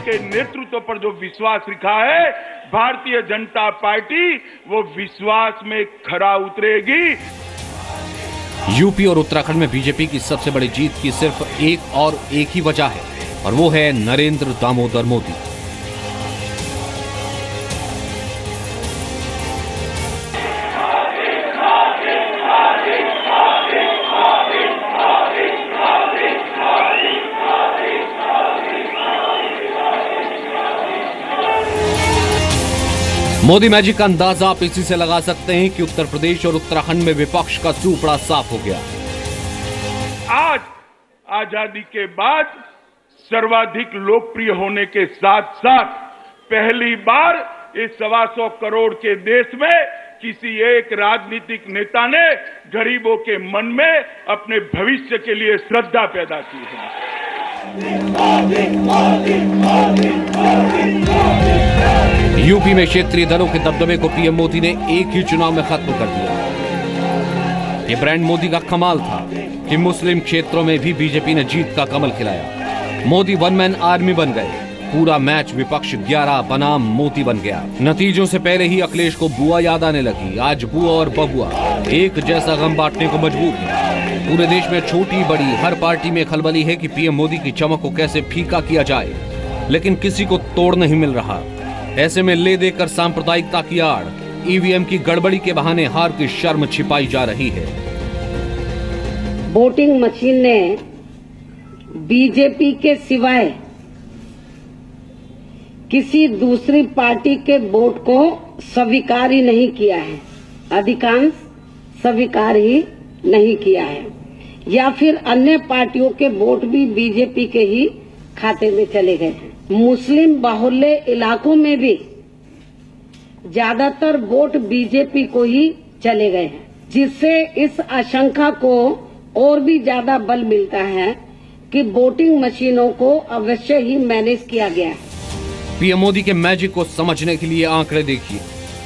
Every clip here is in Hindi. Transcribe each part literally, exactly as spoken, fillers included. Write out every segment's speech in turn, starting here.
के नेतृत्व पर जो विश्वास रखा है, भारतीय जनता पार्टी वो विश्वास में खरा उतरेगी। यूपी और उत्तराखंड में बीजेपी की सबसे बड़ी जीत की सिर्फ एक और एक ही वजह है, और वो है नरेंद्र दामोदर मोदी। मोदी मैजिक का अंदाजा आप इसी से लगा सकते हैं कि उत्तर प्रदेश और उत्तराखंड में विपक्ष का सूपड़ा साफ हो गया। आज आजादी के बाद सर्वाधिक लोकप्रिय होने के साथ साथ पहली बार इस सवा सौ करोड़ के देश में किसी एक राजनीतिक नेता ने गरीबों के मन में अपने भविष्य के लिए श्रद्धा पैदा की है। यूपी में क्षेत्रीय दलों के दबदबे को पीएम मोदी ने एक ही चुनाव में खत्म कर दिया। ये ब्रांड मोदी का कमाल था कि मुस्लिम क्षेत्रों में भी बीजेपी ने जीत का कमल खिलाया। मोदी वन मैन आर्मी बन गए। पूरा मैच विपक्ष ग्यारह बनाम मोदी बन गया। नतीजों से पहले ही अखिलेश को बुआ याद आने लगी। आज बुआ और बबुआ एक जैसा गम बांटने को मजबूर है। पूरे देश में छोटी बड़ी हर पार्टी में खलबली है कि पीएम मोदी की चमक को कैसे फीका किया जाए, लेकिन किसी को तोड़ नहीं मिल रहा। ऐसे में ले देकर सांप्रदायिकता की आड़ ईवीएम की गड़बड़ी के बहाने हार की शर्म छिपाई जा रही है। वोटिंग मशीन ने बीजेपी के सिवाय किसी दूसरी पार्टी के वोट को स्वीकार ही नहीं किया है। अधिकांश स्वीकार ही नहीं किया है, या फिर अन्य पार्टियों के वोट भी बीजेपी के ही खाते में चले गए हैं। मुस्लिम बाहुल्य इलाकों में भी ज्यादातर वोट बीजेपी को ही चले गए हैं, जिससे इस आशंका को और भी ज्यादा बल मिलता है कि वोटिंग मशीनों को अवश्य ही मैनेज किया गया है। पीएम मोदी के मैजिक को समझने के लिए आंकड़े देखिए।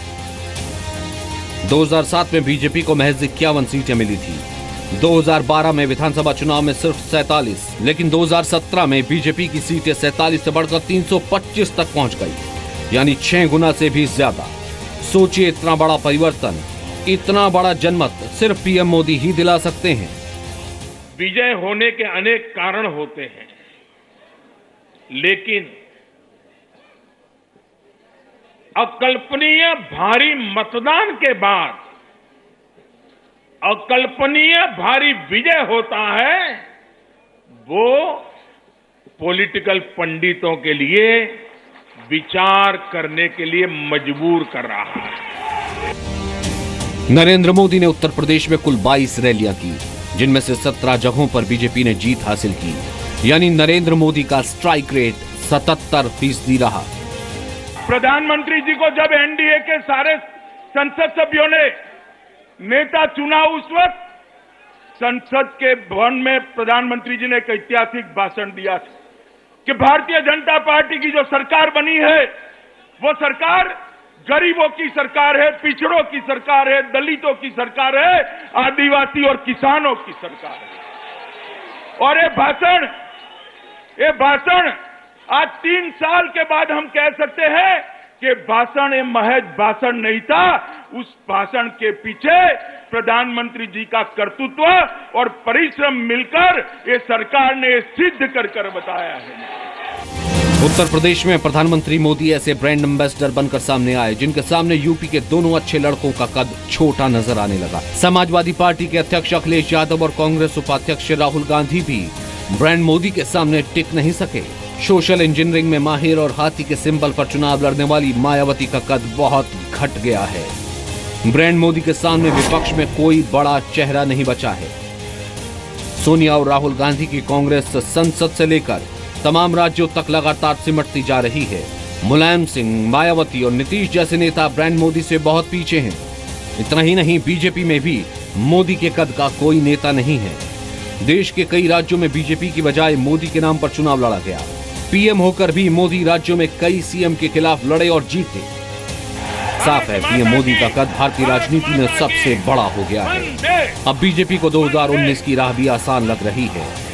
दो हज़ार सात में बीजेपी को महज इक्यावन सीटें मिली थी। दो हज़ार बारह में विधानसभा चुनाव में सिर्फ सैतालीस, लेकिन दो हज़ार सत्रह में बीजेपी की सीटें सैतालीस से बढ़कर तीन सौ पच्चीस तक पहुंच गई, यानी छह गुना से भी ज्यादा। सोचिए, इतना बड़ा परिवर्तन, इतना बड़ा जनमत सिर्फ पीएम मोदी ही दिला सकते हैं। विजय होने के अनेक कारण होते हैं, लेकिन अकल्पनीय भारी मतदान के बाद अकल्पनीय भारी विजय होता है, वो पॉलिटिकल पंडितों के लिए विचार करने के लिए मजबूर कर रहा है। नरेंद्र मोदी ने उत्तर प्रदेश में कुल बाईस रैलियां की, जिनमें से सत्रह जगहों पर बीजेपी ने जीत हासिल की, यानी नरेंद्र मोदी का स्ट्राइक रेट सतहत्तर फीसदी रहा। प्रधानमंत्री जी को जब एनडीए के सारे संसद सभ्यों ने नेता चुना, उस वक्त संसद के भवन में प्रधानमंत्री जी ने एक ऐतिहासिक भाषण दिया था कि भारतीय जनता पार्टी की जो सरकार बनी है, वो सरकार गरीबों की सरकार है, पिछड़ों की सरकार है, दलितों की सरकार है, आदिवासी और किसानों की सरकार है। और ये भाषण ये भाषण आज तीन साल के बाद हम कह सकते हैं कि भाषण ये महज भाषण नहीं था। उस भाषण के पीछे प्रधानमंत्री जी का कर्तृत्व और परिश्रम मिलकर ये सरकार ने सिद्ध कर कर बताया है। उत्तर प्रदेश में प्रधानमंत्री मोदी ऐसे ब्रांड एम्बेसडर बनकर सामने आए जिनके सामने यूपी के दोनों अच्छे लड़कों का कद छोटा नजर आने लगा। समाजवादी पार्टी के अध्यक्ष अखिलेश यादव और कांग्रेस उपाध्यक्ष राहुल गांधी भी ब्रांड मोदी के सामने टिक नहीं सके। सोशल इंजीनियरिंग में माहिर और हाथी के सिंबल पर चुनाव लड़ने वाली मायावती का कद बहुत घट गया है। ब्रांड मोदी के सामने विपक्ष में कोई बड़ा चेहरा नहीं बचा है। सोनिया और राहुल गांधी की कांग्रेस संसद से लेकर तमाम राज्यों तक लगातार सिमटती जा रही है। मुलायम सिंह, मायावती और नीतीश जैसे नेता ब्रांड मोदी से बहुत पीछे हैं। इतना ही नहीं, बीजेपी में भी मोदी के कद का कोई नेता नहीं है। देश के कई राज्यों में बीजेपी की बजाय मोदी के नाम पर चुनाव लड़ा गया। पीएम होकर भी मोदी राज्यों में कई सीएम के खिलाफ लड़े और जीते। साफ है, पीएम मोदी का कद भारतीय राजनीति में सबसे बड़ा हो गया है। अब बीजेपी को दो हज़ार उन्नीस की राह भी आसान लग रही है।